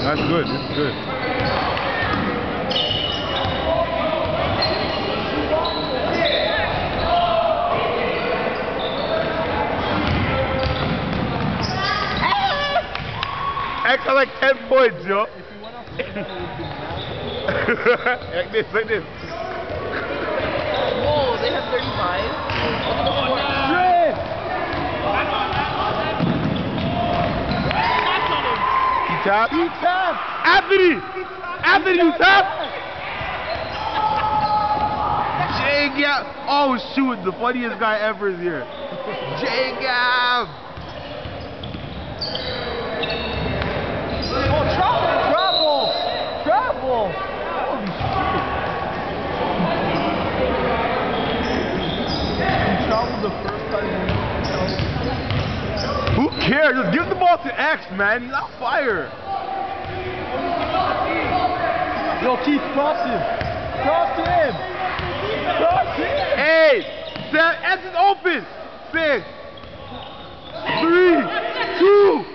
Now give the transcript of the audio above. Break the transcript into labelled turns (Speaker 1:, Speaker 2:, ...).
Speaker 1: That's good. This is good. Extra like 10 points, yo. Like this, like this.
Speaker 2: Whoa, they have 35.
Speaker 1: Shit! He tapped?
Speaker 3: He tapped!
Speaker 1: Anthony! Anthony, you tapped? Jay Gab! Oh shoot, the funniest guy ever is here. Jay Gab!
Speaker 3: Oh, travel! Travel! Holy shit! He traveled the first time.
Speaker 1: Who cares? Just give the ball to X, man. He's on fire.
Speaker 3: Yo, Keith, cross him! Cross him! Cross him!
Speaker 1: Hey! X is open! 6, 3, 2,